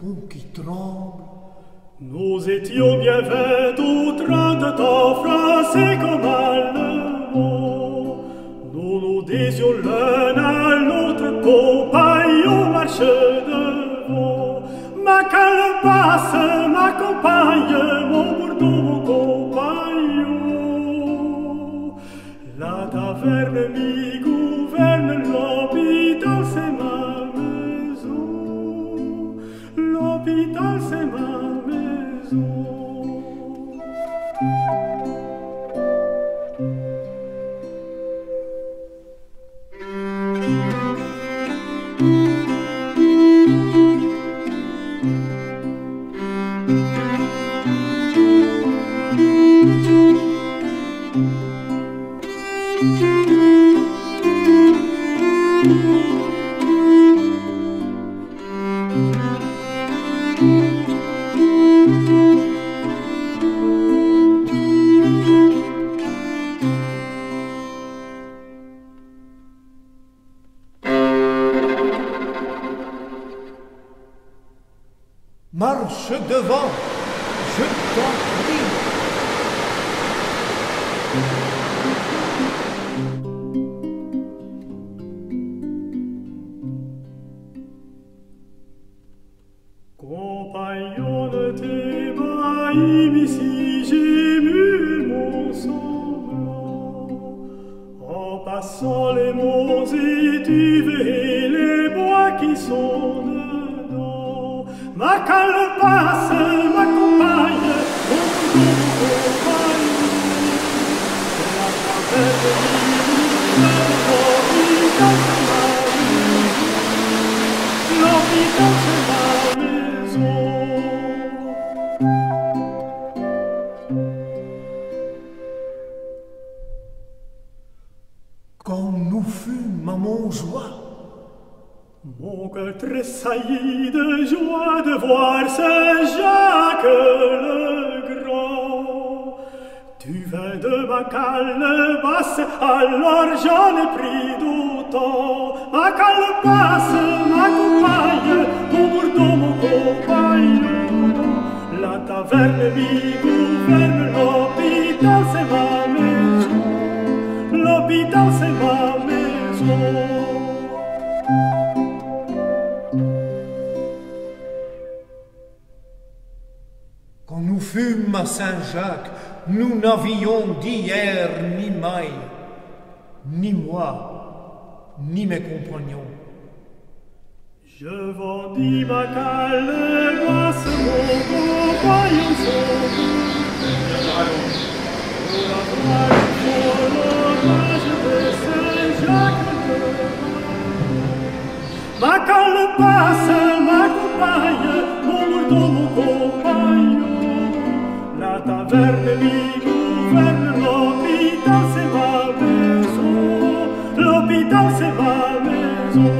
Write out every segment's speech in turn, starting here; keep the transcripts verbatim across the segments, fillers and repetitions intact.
pont qui tremble. Nous étions bien faits au train de temps français comme allemand. Nous nous disions l'un à l'autre, compagnon, marche devant. Ma calebasse m'accompagne, mon bourdon, mon compagnon. La taverne m'y gouverne, l'hôpital c'est ma maison. L'hôpital c'est ma maison. Marche devant, je t'en prie. Compagnon de tes mailles, ici j'ai mu mon semblant. En passant les monts étuves et les bois qui sont dedans, ma calebasse m'accompagne, mon compagnon. La taverne l'hôpital c'est ma maison. L'hôpital c'est ma maison. Quand nous fûmes à Montjoie, mon cœur tressaillit de joie de voir Saint-Jacques le Grand. Tu vins de ma calebasse, alors j'en ai pris d'autant. Ma calebasse m'accompagne, mon bourdon, mon compagnon. La taverne m'y gouverne, l'hôpital c'est ma maison. L'hôpital c'est ma maison. quand nous fûmes à Saint-Jacques, nous n'avions d'hier ni maille, ni moi, ni mes compagnons. Je vendis ma calebasse, mon compagnon sauvé. Pour avoir pour l'hommage de Saint-Jacques. Ma calebasse m'accompagne, mon bourdon, mon compagnon. La taverne m'y gouverne, l'hôpital c'est ma maison. L'hôpital c'est ma maison.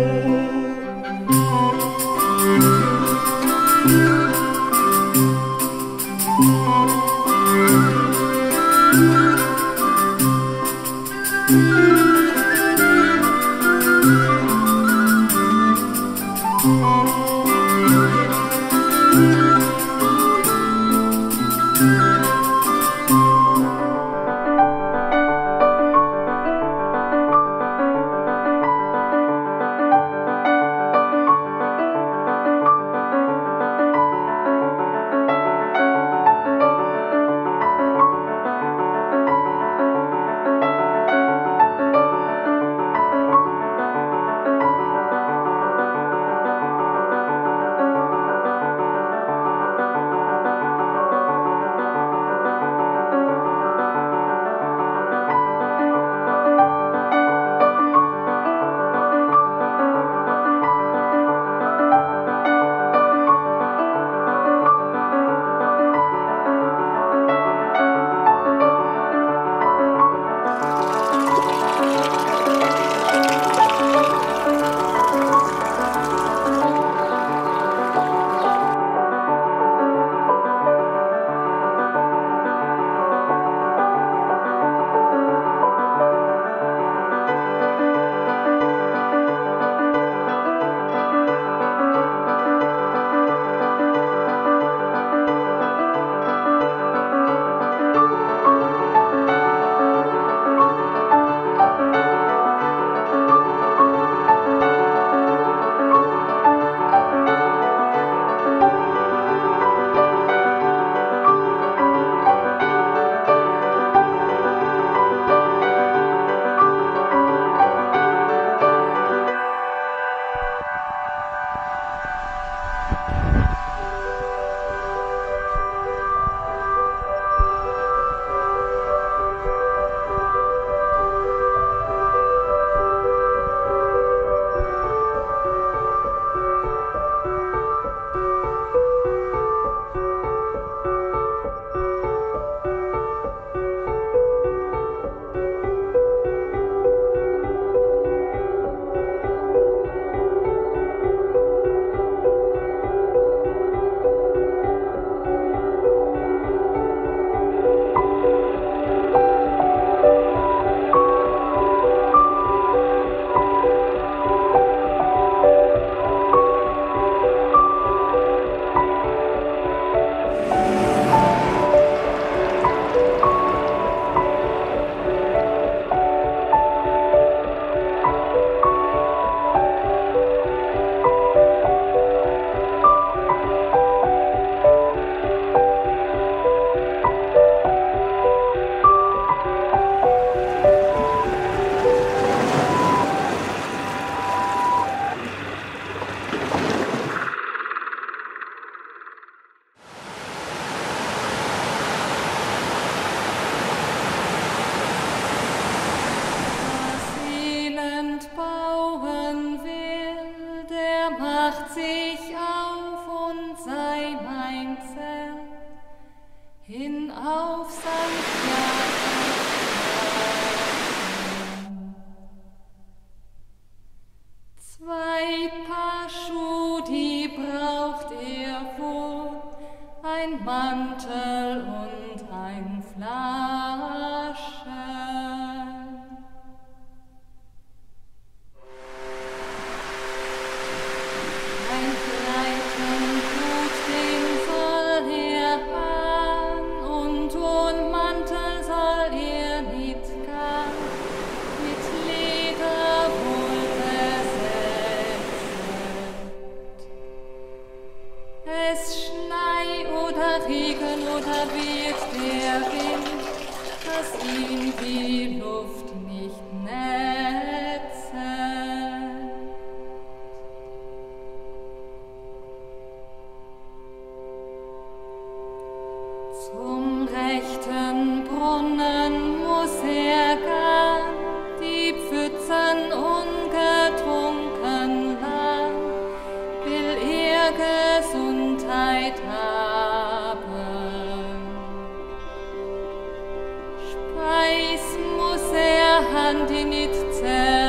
ein Mantel und ein Flasche. Ein Kleiden gut, den soll er an, und und Mantel soll er nit gan, mit Leder wohl besetzt. Es schnei oder Regen oder weht der Wind, dass ihn die Luft nicht netze. Zum rechten Brunnen muss er gehen, die Pfützen ungetrunken lang, will er Gesundheit haben. Speis muss er Hand in nit zerren,